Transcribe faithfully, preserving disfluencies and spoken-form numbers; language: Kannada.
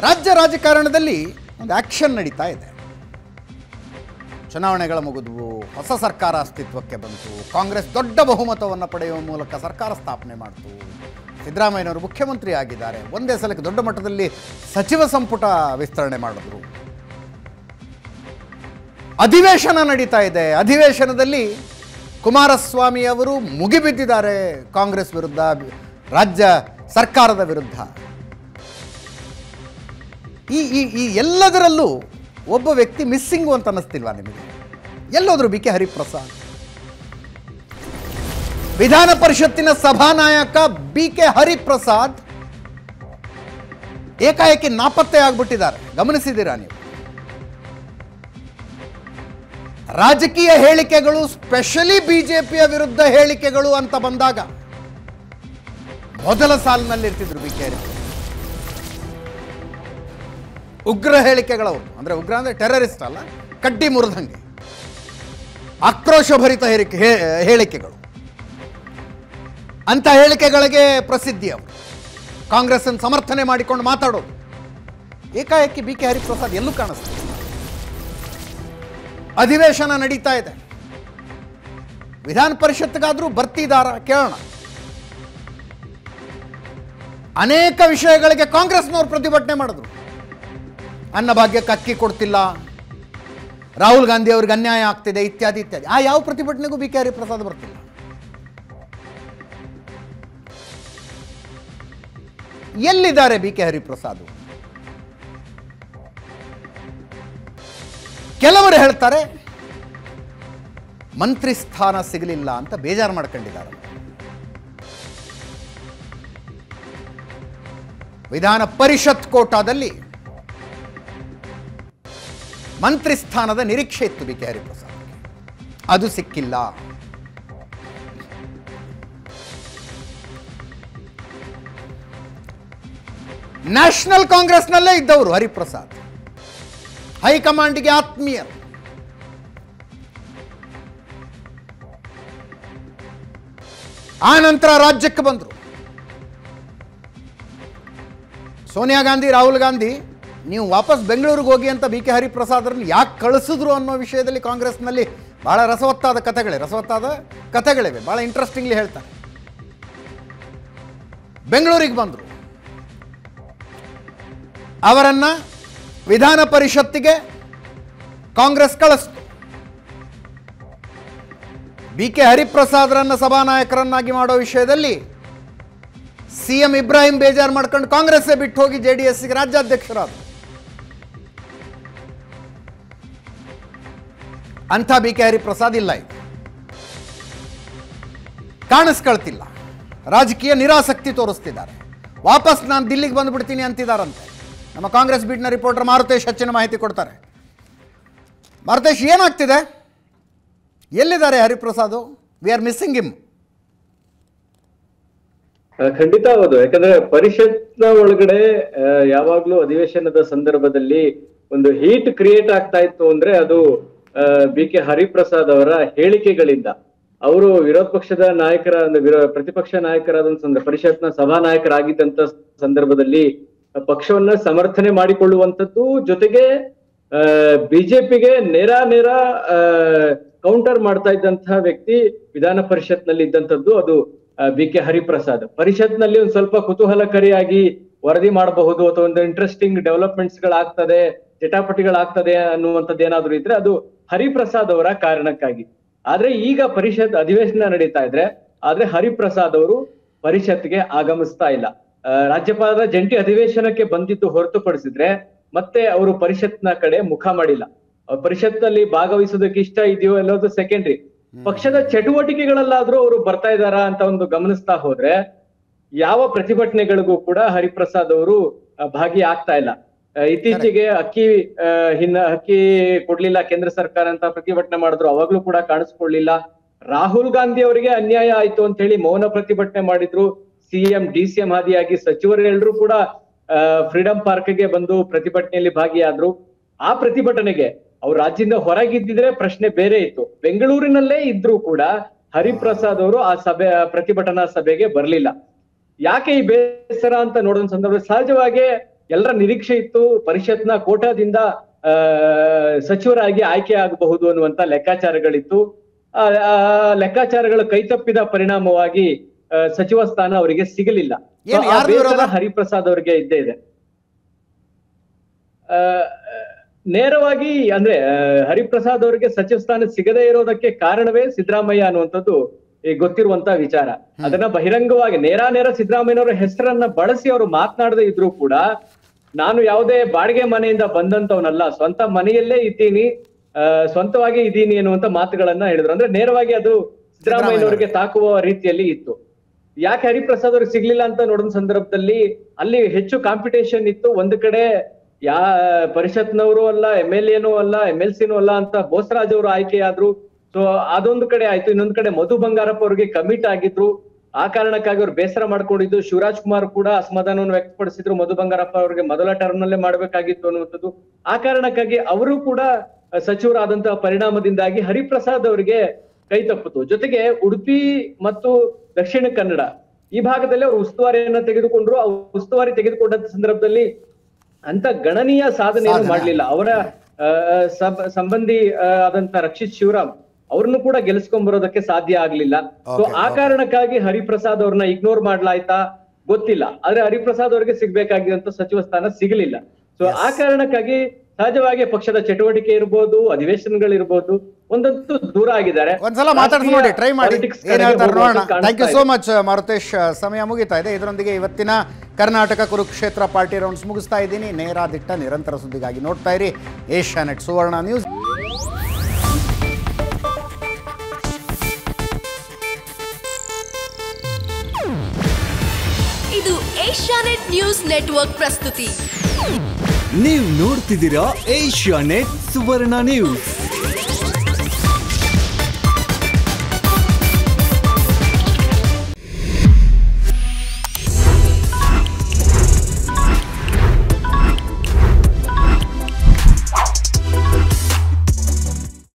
ರಾಜ್ಯ ರಾಜಕಾರಣದಲ್ಲಿ ಒಂದು ಆಕ್ಷನ್ ನಡೀತಾ ಇದೆ. ಚುನಾವಣೆಗಳ ಮುಗಿದ್ವು, ಹೊಸ ಸರ್ಕಾರ ಅಸ್ತಿತ್ವಕ್ಕೆ ಬಂತು, ಕಾಂಗ್ರೆಸ್ ದೊಡ್ಡ ಬಹುಮತವನ್ನು ಪಡೆಯುವ ಮೂಲಕ ಸರ್ಕಾರ ಸ್ಥಾಪನೆ ಮಾಡಿತು, ಸಿದ್ದರಾಮಯ್ಯನವರು ಮುಖ್ಯಮಂತ್ರಿ ಆಗಿದ್ದಾರೆ, ಒಂದೇ ಸಲಕ್ಕೆ ದೊಡ್ಡ ಮಟ್ಟದಲ್ಲಿ ಸಚಿವ ಸಂಪುಟ ವಿಸ್ತರಣೆ ಮಾಡಿದ್ರು, ಅಧಿವೇಶನ ನಡೀತಾ ಇದೆ. ಅಧಿವೇಶನದಲ್ಲಿ ಕುಮಾರಸ್ವಾಮಿ ಅವರು ಮುಗಿಬಿದ್ದಿದ್ದಾರೆ ಕಾಂಗ್ರೆಸ್ ವಿರುದ್ಧ, ರಾಜ್ಯ ಸರ್ಕಾರದ ವಿರುದ್ಧ. ಈ ಈ ಈ ಎಲ್ಲದರಲ್ಲೂ ಒಬ್ಬ ವ್ಯಕ್ತಿ ಮಿಸ್ಸಿಂಗು ಅಂತ ಅನ್ನಿಸ್ತಿಲ್ವಾ ನಿಮಗೆ? ಎಲ್ಲೋದ್ರು ಬಿ ಕೆ ಹರಿಪ್ರಸಾದ್. ವಿಧಾನ ಪರಿಷತ್ತಿನ ಸಭಾನಾಯಕ ಬಿ ಕೆ ಹರಿಪ್ರಸಾದ್ ಏಕಾಏಕಿ ನಾಪತ್ತೆ ಆಗ್ಬಿಟ್ಟಿದ್ದಾರೆ. ಗಮನಿಸಿದ್ದೀರಾ ನೀವು? ರಾಜಕೀಯ ಹೇಳಿಕೆಗಳು, ಸ್ಪೆಷಲಿ ಬಿಜೆಪಿಯ ವಿರುದ್ಧ ಹೇಳಿಕೆಗಳು ಅಂತ ಬಂದಾಗ ಮೊದಲ ಸಾಲಿನಲ್ಲಿ ಇರ್ತಿದ್ರು ಬಿ ಕೆ ಹರಿಪ್ರಸಾದ್. ಉಗ್ರ ಹೇಳಿಕೆಗಳವರು, ಅಂದರೆ ಉಗ್ರ ಅಂದರೆ ಟೆರರಿಸ್ಟ್ ಅಲ್ಲ, ಕಡ್ಡಿ ಮುರಿದಂಗೆ ಆಕ್ರೋಶಭರಿತ ಹೇಳಿಕೆ ಹೇಳಿಕೆಗಳು ಅಂಥ ಹೇಳಿಕೆಗಳಿಗೆ ಪ್ರಸಿದ್ಧಿ. ಅವರು ಕಾಂಗ್ರೆಸ್ ಅನ್ನು ಸಮರ್ಥನೆ ಮಾಡಿಕೊಂಡು ಮಾತಾಡೋದು. ಏಕಾಏಕಿ ಬಿ ಕೆ ಹರಿಪ್ರಸಾದ್ ಎಲ್ಲೂ ಕಾಣಿಸ್ತಾರೆ. ಅಧಿವೇಶನ ನಡೀತಾ ಇದೆ, ವಿಧಾನ ಪರಿಷತ್ಗಾದ್ರೂ ಬರ್ತಿದಾರ ಕೇಳೋಣ. ಅನೇಕ ವಿಷಯಗಳಿಗೆ ಕಾಂಗ್ರೆಸ್ನವರು ಪ್ರತಿಭಟನೆ ಮಾಡಿದ್ರು. ಅನ್ನಭಾಗ್ಯಕ್ಕೆ ಅಕ್ಕಿ ಕೊಡ್ತಿಲ್ಲ, ರಾಹುಲ್ ಗಾಂಧಿ ಅವ್ರಿಗೆ ಅನ್ಯಾಯ ಆಗ್ತಿದೆ, ಇತ್ಯಾದಿ ಇತ್ಯಾದಿ. ಆ ಯಾವ ಪ್ರತಿಭಟನೆಗೂ ಬಿ ಕೆ ಹರಿಪ್ರಸಾದ್ ಬರ್ತಿಲ್ಲ. ಎಲ್ಲಿದ್ದಾರೆ ಬಿ ಕೆ ಹರಿಪ್ರಸಾದ್? ಕೆಲವರು ಹೇಳ್ತಾರೆ ಮಂತ್ರಿ ಸ್ಥಾನ ಸಿಗಲಿಲ್ಲ ಅಂತ ಬೇಜಾರು ಮಾಡ್ಕೊಂಡಿದ್ದಾರೆ. ವಿಧಾನ ಪರಿಷತ್ ಕೋಟಾದಲ್ಲಿ ಮಂತ್ರಿ ಸ್ಥಾನದ ನಿರೀಕ್ಷೆ ಇತ್ತು ಬಿ ಕೆ ಹರಿಪ್ರಸಾದ್, ಅದು ಸಿಕ್ಕಿಲ್ಲ. ನ್ಯಾಷನಲ್ ಕಾಂಗ್ರೆಸ್ನಲ್ಲೇ ಇದ್ದವರು ಹರಿಪ್ರಸಾದ್, ಹೈಕಮಾಂಡ್ಗೆ ಆತ್ಮೀಯರು. ಆ ನಂತರ ರಾಜ್ಯಕ್ಕೆ ಬಂದರು. ಸೋನಿಯಾ ಗಾಂಧಿ, ರಾಹುಲ್ ಗಾಂಧಿ ನೀವು ವಾಪಸ್ ಬೆಂಗಳೂರಿಗೆ ಹೋಗಿ ಅಂತ ಬಿ ಕೆ ಹರಿಪ್ರಸಾದ್ರನ್ನು ಯಾಕೆ ಕಳಿಸಿದ್ರು ಅನ್ನೋ ವಿಷಯದಲ್ಲಿ ಕಾಂಗ್ರೆಸ್ನಲ್ಲಿ ಭಾಳ ರಸವತ್ತಾದ ಕಥೆಗಳೇ ರಸವತ್ತಾದ ಕಥೆಗಳಿವೆ. ಭಾಳ ಇಂಟ್ರೆಸ್ಟಿಂಗ್ಲಿ ಹೇಳ್ತಾರೆ. ಬೆಂಗಳೂರಿಗೆ ಬಂದರು, ಅವರನ್ನು ವಿಧಾನ ಪರಿಷತ್ತಿಗೆ ಕಾಂಗ್ರೆಸ್ ಕಳಿಸ್ತು. ಬಿ ಕೆ ಹರಿಪ್ರಸಾದ್ರನ್ನು ಸಭಾನಾಯಕರನ್ನಾಗಿ ಮಾಡೋ ವಿಷಯದಲ್ಲಿ ಸಿ ಎಂ ಇಬ್ರಾಹಿಂ ಬೇಜಾರು ಮಾಡ್ಕೊಂಡು ಕಾಂಗ್ರೆಸ್ಸೇ ಬಿಟ್ಟು ಹೋಗಿ ಜೆ ಡಿ ಎಸ್ಗೆ ರಾಜ್ಯಾಧ್ಯಕ್ಷರಾದರು. ಅಂಥ ಬಿ ಕೆ ಹರಿಪ್ರಸಾದ್ ಇಲ್ಲ, ಈಗ ಕಾಣಿಸ್ಕೊಳ್ತಿಲ್ಲ. ರಾಜಕೀಯ ನಿರಾಸಕ್ತಿ ತೋರಿಸ್ತಿದ್ದಾರೆ. ವಾಪಸ್ ನಾನು ದಿಲ್ಲಿಗೆ ಬಂದುಬಿಡ್ತೀನಿ ಅಂತಿದ್ದಾರಂತೆ. ನಮ್ಮ ಕಾಂಗ್ರೆಸ್ ಬೀಟ್ನ ರಿಪೋರ್ಟರ್ ಮಾರುತೇಶ್ ಹೆಚ್ಚಿನ ಮಾಹಿತಿ ಕೊಡ್ತಾರೆ. ಮಾರುತೇಶ್, ಏನಾಗ್ತಿದೆ? ಎಲ್ಲಿದ್ದಾರೆ Hariprasad? We are missing him. ಖಂಡಿತ ಹೌದು. ಯಾಕಂದ್ರೆ ಪರಿಷತ್ನ ಒಳಗಡೆ ಯಾವಾಗ್ಲೂ ಅಧಿವೇಶನದ ಸಂದರ್ಭದಲ್ಲಿ ಒಂದು ಹೀಟ್ ಕ್ರಿಯೇಟ್ ಆಗ್ತಾ ಇತ್ತು ಅಂದ್ರೆ ಅದು ಬಿ ಕೆ ಹರಿಪ್ರಸಾದ್ ಅವರ ಹೇಳಿಕೆಗಳಿಂದ. ಅವರು ವಿರೋಧ ಪಕ್ಷದ ನಾಯಕರ ಪ್ರತಿಪಕ್ಷ ನಾಯಕರಾದ ಪರಿಷತ್ನ ಸಭಾ ನಾಯಕರಾಗಿದ್ದಂತ ಸಂದರ್ಭದಲ್ಲಿ ಪಕ್ಷವನ್ನ ಸಮರ್ಥನೆ ಮಾಡಿಕೊಳ್ಳುವಂಥದ್ದು, ಜೊತೆಗೆ ಅಹ್ ಬಿಜೆಪಿಗೆ ನೇರ ನೇರ ಅಹ್ ಕೌಂಟರ್ ಮಾಡ್ತಾ ಇದ್ದಂತಹ ವ್ಯಕ್ತಿ ವಿಧಾನ ಪರಿಷತ್ನಲ್ಲಿ ಇದ್ದಂಥದ್ದು ಅದು ಬಿ ಕೆ ಹರಿಪ್ರಸಾದ್. ಪರಿಷತ್ನಲ್ಲಿ ಒಂದ್ ಸ್ವಲ್ಪ ಕುತೂಹಲಕಾರಿಯಾಗಿ ವರದಿ ಮಾಡಬಹುದು ಅಥವಾ ಒಂದು ಇಂಟ್ರೆಸ್ಟಿಂಗ್ ಡೆವಲಪ್ಮೆಂಟ್ಸ್ ಗಳಾಗ್ತದೆ, ಚಟಾಪಟಿಗಳಾಗ್ತದೆ ಅನ್ನುವಂಥದ್ದು ಏನಾದ್ರು ಇದ್ರೆ ಅದು ಹರಿಪ್ರಸಾದ್ ಅವರ ಕಾರಣಕ್ಕಾಗಿ. ಆದ್ರೆ ಈಗ ಪರಿಷತ್ ಅಧಿವೇಶನ ನಡೀತಾ ಇದ್ರೆ ಆದ್ರೆ ಹರಿಪ್ರಸಾದ್ ಅವರು ಪರಿಷತ್ಗೆ ಆಗಮಿಸ್ತಾ ಇಲ್ಲ. ಅಹ್ ರಾಜ್ಯಪಾಲರ ಜಂಟಿ ಅಧಿವೇಶನಕ್ಕೆ ಬಂದಿದ್ದು ಹೊರತುಪಡಿಸಿದ್ರೆ ಮತ್ತೆ ಅವರು ಪರಿಷತ್ನ ಕಡೆ ಮುಖ ಮಾಡಿಲ್ಲ. ಪರಿಷತ್ನಲ್ಲಿ ಭಾಗವಹಿಸೋದಕ್ಕೆ ಇಷ್ಟ ಇದೆಯೋ ಎಲ್ಲೋದು ಸೆಕೆಂಡ್ರಿ. ಪಕ್ಷದ ಚಟುವಟಿಕೆಗಳಲ್ಲಾದ್ರೂ ಅವರು ಬರ್ತಾ ಇದ್ದಾರಾ ಅಂತ ಒಂದು ಗಮನಿಸ್ತಾ ಹೋದ್ರೆ ಯಾವ ಪ್ರತಿಭಟನೆಗಳಿಗೂ ಕೂಡ ಹರಿಪ್ರಸಾದ್ ಅವರು ಭಾಗಿ ಆಗ್ತಾ ಇಲ್ಲ. ಇತ್ತೀಚೆಗೆ ಅಕ್ಕಿ ಹಿನ್ನ ಅಕ್ಕಿ ಕೊಡ್ಲಿಲ್ಲ ಕೇಂದ್ರ ಸರ್ಕಾರ ಅಂತ ಪ್ರತಿಭಟನೆ ಮಾಡಿದ್ರು, ಅವಾಗ್ಲೂ ಕೂಡ ಕಾಣಿಸ್ಕೊಳ್ಳಿಲ್ಲ. ರಾಹುಲ್ ಗಾಂಧಿ ಅವರಿಗೆ ಅನ್ಯಾಯ ಆಯ್ತು ಅಂತ ಹೇಳಿ ಮೌನ ಪ್ರತಿಭಟನೆ ಮಾಡಿದ್ರು. ಸಿಎಂ ಡಿ ಸಿ ಎಂ ಆದಿಯಾಗಿ ಸಚಿವರೆಲ್ಲರೂ ಕೂಡ ಅಹ್ ಫ್ರೀಡಂ ಪಾರ್ಕ್ಗೆ ಬಂದು ಪ್ರತಿಭಟನೆಯಲ್ಲಿ ಭಾಗಿಯಾದ್ರು. ಆ ಪ್ರತಿಭಟನೆಗೆ ಅವ್ರು ರಾಜ್ಯದಿಂದ ಹೊರಗಿದ್ದಿದ್ರೆ ಪ್ರಶ್ನೆ ಬೇರೆ ಇತ್ತು. ಬೆಂಗಳೂರಿನಲ್ಲೇ ಇದ್ರೂ ಕೂಡ ಹರಿಪ್ರಸಾದ್ ಅವರು ಆ ಸಭೆ ಪ್ರತಿಭಟನಾ ಸಭೆಗೆ ಬರ್ಲಿಲ್ಲ. ಯಾಕೆ ಈ ಬೇಸರ ಅಂತ ನೋಡೋ ಸಂದರ್ಭ ಸಹಜವಾಗಿ ಎಲ್ಲರ ನಿರೀಕ್ಷೆ ಇತ್ತು ಪರಿಷತ್ನ ಕೋಟಾದಿಂದ ಆ ಸಚಿವರಾಗಿ ಆಯ್ಕೆ ಆಗಬಹುದು ಅನ್ನುವಂತ ಲೆಕ್ಕಾಚಾರಗಳಿತ್ತು. ಆ ಲೆಕ್ಕಾಚಾರಗಳು ಕೈತಪ್ಪಿದ ಪರಿಣಾಮವಾಗಿ ಸಚಿವ ಸ್ಥಾನ ಅವರಿಗೆ ಸಿಗಲಿಲ್ಲ. ಹರಿಪ್ರಸಾದ್ ಅವರಿಗೆ ಇದ್ದೇ ಇದೆ. ಆ ನೇರವಾಗಿ ಅಂದ್ರೆ ಹರಿಪ್ರಸಾದ್ ಅವರಿಗೆ ಸಚಿವ ಸ್ಥಾನ ಸಿಗದೇ ಇರೋದಕ್ಕೆ ಕಾರಣವೇ ಸಿದ್ದರಾಮಯ್ಯ ಅನ್ನುವಂಥದ್ದು ಈಗ ಗೊತ್ತಿರುವಂತ ವಿಚಾರ. ಅದನ್ನ ಬಹಿರಂಗವಾಗಿ ನೇರ ನೇರ ಸಿದ್ದರಾಮಯ್ಯನವರ ಹೆಸರನ್ನ ಬಳಸಿ ಅವರು ಮಾತನಾಡದೇ ಇದ್ರು ಕೂಡ ನಾನು ಯಾವುದೇ ಬಾಡಿಗೆ ಮನೆಯಿಂದ ಬಂದಂತವನಲ್ಲ, ಸ್ವಂತ ಮನೆಯಲ್ಲೇ ಇದ್ದೀನಿ, ಅಹ್ ಸ್ವಂತವಾಗಿ ಇದ್ದೀನಿ ಅನ್ನುವಂತ ಮಾತುಗಳನ್ನ ಹೇಳಿದ್ರು. ಅಂದ್ರೆ ನೇರವಾಗಿ ಅದು ಸಿದ್ದರಾಮಯ್ಯನವರಿಗೆ ತಾಕುವ ರೀತಿಯಲ್ಲಿ ಇತ್ತು. ಯಾಕೆ ಹರಿಪ್ರಸಾದ್ ಅವ್ರಿಗೆ ಸಿಗ್ಲಿಲ್ಲ ಅಂತ ನೋಡಿದ ಸಂದರ್ಭದಲ್ಲಿ ಅಲ್ಲಿ ಹೆಚ್ಚು ಕಾಂಪಿಟೇಷನ್ ಇತ್ತು. ಒಂದು ಕಡೆ ಯಾ ಪರಿಷತ್ನವರು ಅಲ್ಲ, ಎಂ ಎಲ್ ಎನೂ ಅಲ್ಲ, ಎಂ ಎಲ್ ಸಿನೂ ಅಲ್ಲ ಅಂತ ಬೋಸರಾಜ್ ಅವರು ಆಯ್ಕೆಯಾದ್ರು. ಸೊ ಅದೊಂದು ಕಡೆ ಆಯ್ತು. ಇನ್ನೊಂದು ಕಡೆ ಮಧು ಬಂಗಾರಪ್ಪ ಅವರಿಗೆ ಕಮಿಟ್ ಆಗಿದ್ರು. ಆ ಕಾರಣಕ್ಕಾಗಿ ಅವ್ರು ಬೇಸರ ಮಾಡ್ಕೊಂಡಿದ್ದು. ಶಿವರಾಜ್ ಕುಮಾರ್ ಕೂಡ ಅಸಮಾಧಾನವನ್ನು ವ್ಯಕ್ತಪಡಿಸಿದ್ರು, ಮಧು ಬಂಗಾರಪ್ಪ ಅವರಿಗೆ ಮೊದಲ ಟರ್ಮ್ ನಲ್ಲೇ ಮಾಡ್ಬೇಕಾಗಿತ್ತು ಅನ್ನುವಂಥದ್ದು. ಆ ಕಾರಣಕ್ಕಾಗಿ ಅವರು ಕೂಡ ಸಚಿವರಾದಂತಹ ಪರಿಣಾಮದಿಂದಾಗಿ ಹರಿಪ್ರಸಾದ್ ಅವರಿಗೆ ಕೈ ತಪ್ಪಿತು. ಜೊತೆಗೆ ಉಡುಪಿ ಮತ್ತು ದಕ್ಷಿಣ ಕನ್ನಡ ಈ ಭಾಗದಲ್ಲಿ ಅವರು ಉಸ್ತುವಾರಿಯನ್ನ ತೆಗೆದುಕೊಂಡ್ರು. ಆ ಉಸ್ತುವಾರಿ ತೆಗೆದುಕೊಂಡಂತ ಸಂದರ್ಭದಲ್ಲಿ ಅಂತ ಗಣನೀಯ ಸಾಧನೆಯನ್ನು ಮಾಡ್ಲಿಲ್ಲ. ಅವರ ಅಹ್ ಸಂಬಂಧಿ ಆದಂತ ರಕ್ಷಿತ್ ಶಿವರಾಮ್ ಅವ್ರನ್ನು ಕೂಡ ಗೆಲ್ಸ್ಕೊಂಡ್ ಬರೋದಕ್ಕೆ ಸಾಧ್ಯ ಆಗ್ಲಿಲ್ಲ. ಸೊ ಆ ಕಾರಣಕ್ಕಾಗಿ ಹರಿಪ್ರಸಾದ್ ಅವ್ರನ್ನ ಇಗ್ನೋರ್ ಮಾಡ್ಲಾಯ್ತಾ ಗೊತ್ತಿಲ್ಲ. ಆದ್ರೆ ಹರಿಪ್ರಸಾದ್ ಅವ್ರಿಗೆ ಸಿಗ್ಬೇಕಾಗಿರುವಂತ ಸಚಿವ ಸ್ಥಾನ ಸಿಗಲಿಲ್ಲ. ಸೊ ಆ ಕಾರಣಕ್ಕಾಗಿ ಸಹಜವಾಗಿ ಪಕ್ಷದ ಚಟುವಟಿಕೆ ಇರ್ಬೋದು, ಅಧಿವೇಶನಗಳಿರ್ಬೋದು, ಒಂದಂತೂ ದೂರ ಆಗಿದ್ದಾರೆ. ಒಂದ್ಸಲ ಮಾತಾಡ್ಸಿ ನೋಡಿ, ಟ್ರೈ ಮಾಡಿ ಏನ್ ಹೇಳ್ತಾರೆ ನೋಡೋಣ. Thank you so much Marutesh. ಸಮಯ ಮುಗಿತಾ ಇದೆ. ಇದರೊಂದಿಗೆ ಇವತ್ತಿನ ಕರ್ನಾಟಕ ಕುರುಕ್ಷೇತ್ರ ಪಾರ್ಟಿ ರೌಂಡ್ಸ್ ಮುಗಿಸ್ತಾ ಇದ್ದೀನಿ. ನೇರ ದಿಟ್ಟ ನಿರಂತರ ಸುದ್ದಿಗಾಗಿ ನೋಡ್ತಾ ಇರಿ ಏಷ್ಯಾನೆಟ್ ಸುವರ್ಣ ನ್ಯೂಸ್. ಇದು ಏಷ್ಯಾನೆಟ್ ನ್ಯೂಸ್ ನೆಟ್ವರ್ಕ್ ಪ್ರಸ್ತುತಿ. ನೀವು ನೋಡ್ತಿದ್ದೀರಾ ಏಷ್ಯಾನೆಟ್ ಸುವರ್ಣ ನ್ಯೂಸ್.